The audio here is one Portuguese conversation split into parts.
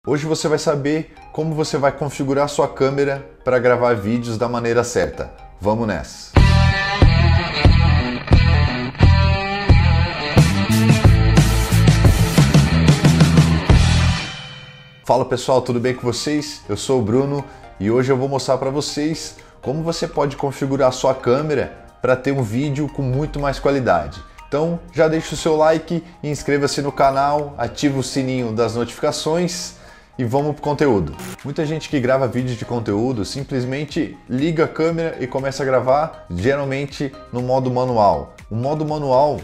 Hoje você vai saber como você vai configurar sua câmera para gravar vídeos da maneira certa. Vamos nessa! Fala pessoal, tudo bem com vocês? Eu sou o Bruno e hoje eu vou mostrar para vocês como você pode configurar sua câmera para ter um vídeo com muito mais qualidade. Então já deixa o seu like, inscreva-se no canal, ativa o sininho das notificações e vamos pro conteúdo. Muita gente que grava vídeos de conteúdo simplesmente liga a câmera e começa a gravar, geralmente no modo manual. O modo manual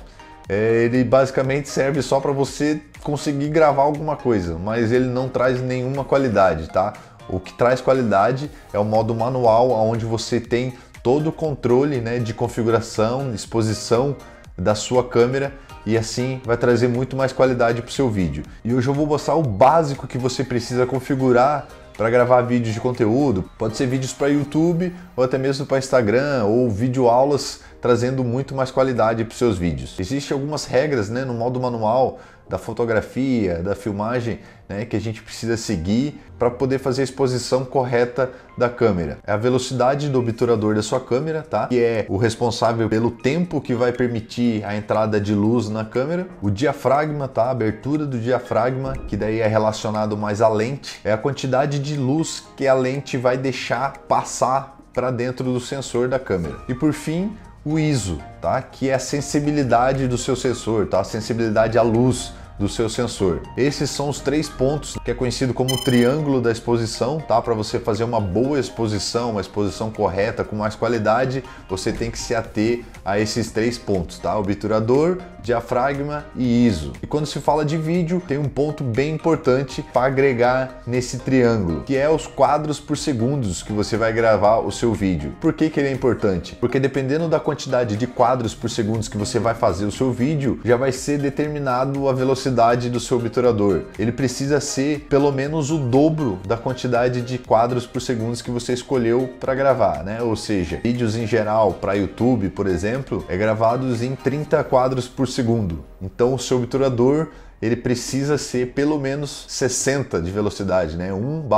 ele basicamente serve só para você conseguir gravar alguma coisa, mas ele não traz nenhuma qualidade, tá? O que traz qualidade é o modo manual, onde você tem todo o controle, né, de configuração, exposição da sua câmera e assim vai trazer muito mais qualidade para o seu vídeo. E hoje eu vou mostrar o básico que você precisa configurar para gravar vídeos de conteúdo. Pode ser vídeos para YouTube ou até mesmo para Instagram ou videoaulas, trazendo muito mais qualidade para os seus vídeos. Existem algumas regras, né, no modo manual da fotografia, da filmagem, né, que a gente precisa seguir para poder fazer a exposição correta da câmera. É a velocidade do obturador da sua câmera, tá? Que é o responsável pelo tempo que vai permitir a entrada de luz na câmera. O diafragma, tá? A abertura do diafragma, que daí é relacionado mais à lente. É a quantidade de luz que a lente vai deixar passar para dentro do sensor da câmera. E por fim, o ISO, tá? Que é a sensibilidade do seu sensor, tá? A sensibilidade à luz do seu sensor. Esses são os três pontos que é conhecido como o triângulo da exposição, tá? Para você fazer uma boa exposição, uma exposição correta, com mais qualidade, você tem que se ater a esses três pontos, tá? Obturador, diafragma e ISO. E quando se fala de vídeo, tem um ponto bem importante para agregar nesse triângulo, que é os quadros por segundos que você vai gravar o seu vídeo. Por que ele é importante? Porque dependendo da quantidade de quadros por segundos que você vai fazer o seu vídeo, já vai ser determinado a velocidade do seu obturador. Ele precisa ser pelo menos o dobro da quantidade de quadros por segundos que você escolheu para gravar, né? Ou seja, vídeos em geral para YouTube, por exemplo, é gravados em 30 quadros por segundo. Então o seu obturador ele precisa ser pelo menos 60 de velocidade, né?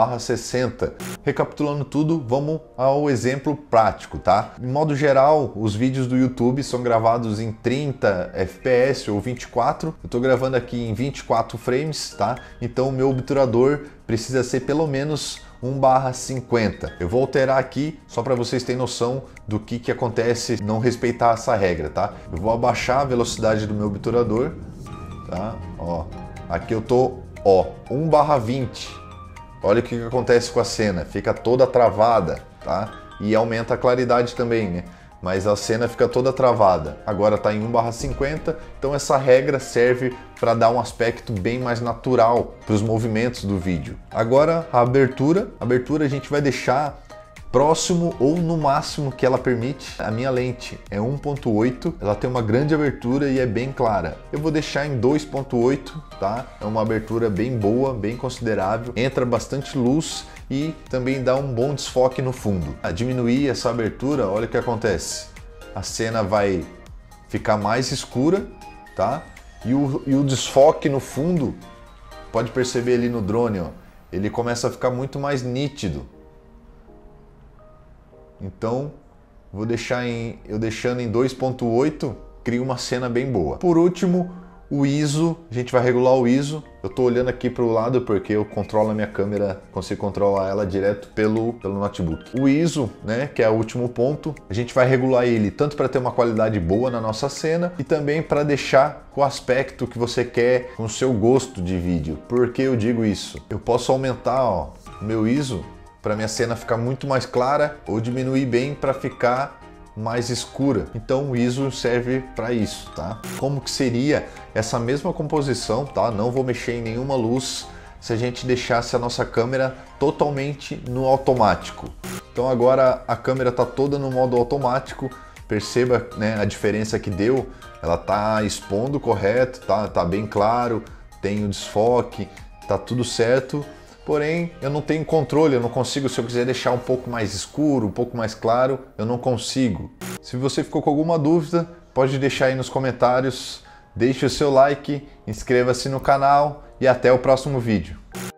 1/60. Recapitulando tudo, vamos ao exemplo prático, tá? Em modo geral, os vídeos do YouTube são gravados em 30 FPS ou 24. Eu tô gravando aqui em 24 frames, tá? Então o meu obturador precisa ser pelo menos 1/50. Eu vou alterar aqui só para vocês terem noção do que acontece se não respeitar essa regra, tá? Eu vou abaixar a velocidade do meu obturador. Tá? Ó, aqui eu tô 1/20. Olha o que acontece com a cena, fica toda travada, tá? E aumenta a claridade também, né? Mas a cena fica toda travada. Agora tá em 1/50, então essa regra serve para dar um aspecto bem mais natural para os movimentos do vídeo. Agora a abertura a gente vai deixar próximo ou no máximo que ela permite. A minha lente é 1.8, ela tem uma grande abertura e é bem clara. Eu vou deixar em 2.8, tá? É uma abertura bem boa, bem considerável, entra bastante luz e também dá um bom desfoque no fundo. A diminuir essa abertura, olha o que acontece. A cena vai ficar mais escura, tá? E o desfoque no fundo, pode perceber ali no drone, ó, ele começa a ficar muito mais nítido. Então, eu deixando em 2.8, cria uma cena bem boa. Por último, o ISO, a gente vai regular o ISO. Eu estou olhando aqui para o lado porque eu controlo a minha câmera, consigo controlar ela direto pelo notebook. O ISO, né, que é o último ponto, a gente vai regular ele tanto para ter uma qualidade boa na nossa cena e também para deixar com o aspecto que você quer, com o seu gosto de vídeo. Por que eu digo isso? Eu posso aumentar, ó, o meu ISO para minha cena ficar muito mais clara ou diminuir bem para ficar mais escura. Então o ISO serve para isso, tá? Como que seria essa mesma composição, tá? Não vou mexer em nenhuma luz se a gente deixasse a nossa câmera totalmente no automático. Então agora a câmera tá toda no modo automático. Perceba, né, a diferença que deu. Ela tá expondo correto, tá bem claro, tem o desfoque, tá tudo certo. Porém, eu não tenho controle, eu não consigo, se eu quiser deixar um pouco mais escuro, um pouco mais claro, eu não consigo. Se você ficou com alguma dúvida, pode deixar aí nos comentários, deixe o seu like, inscreva-se no canal e até o próximo vídeo.